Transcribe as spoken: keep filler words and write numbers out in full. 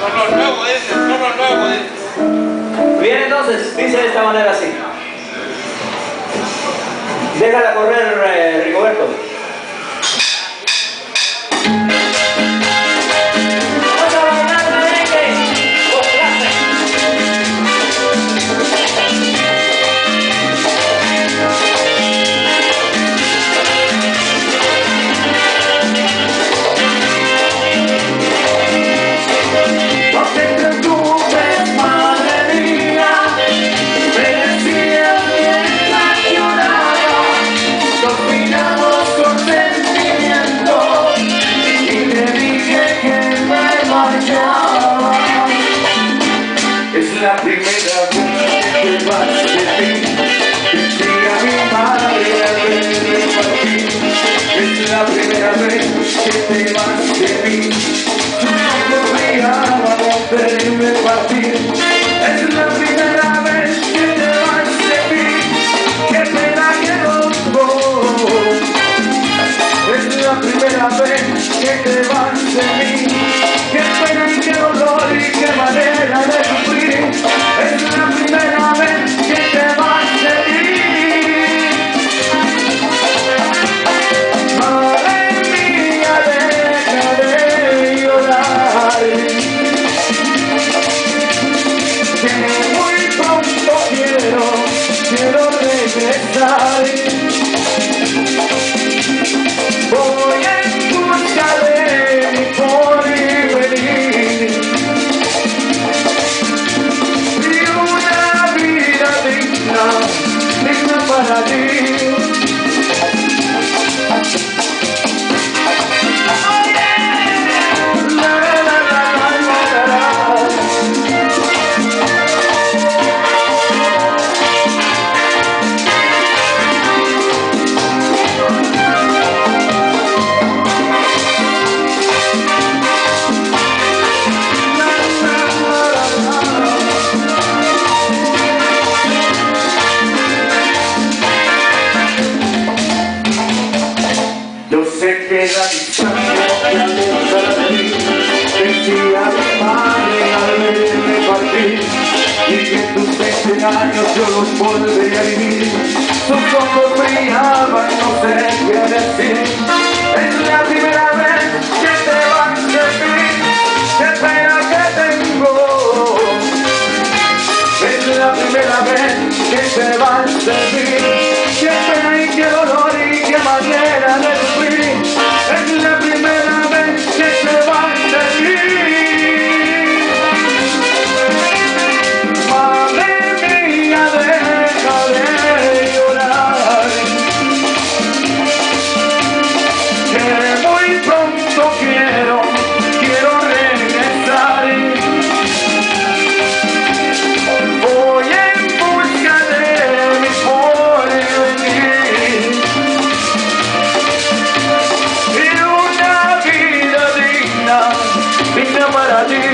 Son los nuevos, dice, son los nuevos, dice. Bien, entonces, dice de esta manera así. Déjala correr, eh, Rigoberto. Vamos a bailar merengue con clase. No te preocupes, madre mía, me decía bien la llorada. Nos miramos con sentimiento y le dije que me marchaba. Es la primera vez que te vas de mí, decía mi madre al verme partir. Es la primera vez que te vas de mí, tus ojos brillaban al verme partir. Es la primera vez que te vas de mí, qué pena que no voy. Es la primera vez que te vas de mí, qué pena y qué dolor y qué manera de sufrir. Es la primera vez que te vas de mí. Madre mía, deja de llorar, que muy pronto quiero, quiero regresar. Voy en busca de mi porvenir y una vida digna, digna para ti. La, la, la, la, la, la. Yo sé que la distancia te aleja de ti, decía mi madre al verme partir, y que en tus veinte años yo los volvería a vivir. Tus ojos brillaban, no sé qué decir. Es la primera vez que te vas de mí, qué pena que tengo. Es la primera vez que te vas de mí, qué pena y qué dolor y qué manera de sufrir. Es la primera vez que te vas de mí. Madre mía, deja de llorar, que muy pronto quiero, quiero regresar. Voy en busca de mi porvenir y una vida digna, digna para ti.